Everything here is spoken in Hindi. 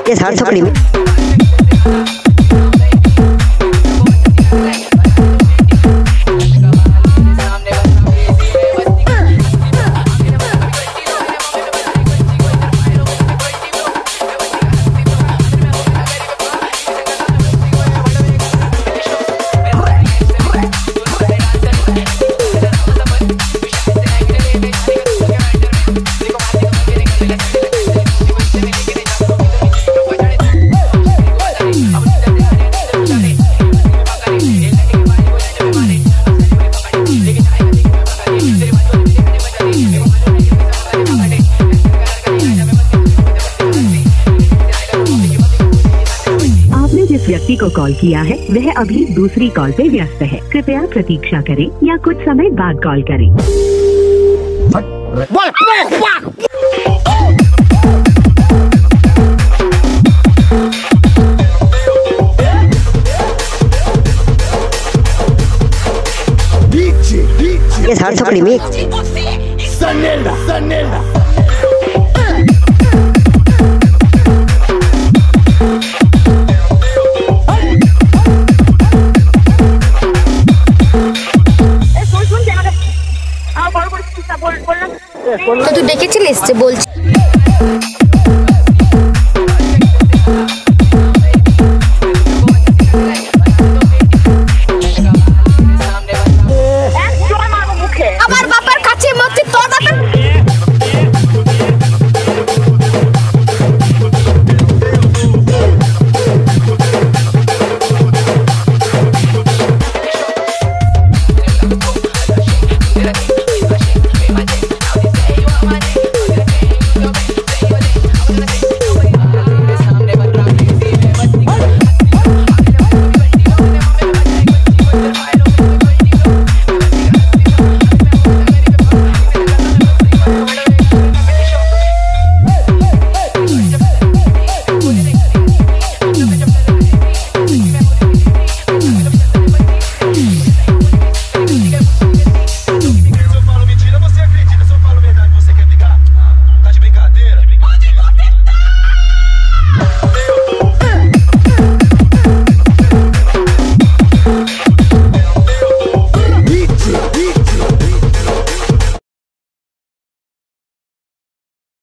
Yes, hard supply में व्यक्ति को कॉल किया है वह अभी दूसरी कॉल पे व्यस्त है। कृपया प्रतीक्षा करें या कुछ समय बाद कॉल करें। ये hard supply में তো তুই ডেকেছিলিস যে বলছি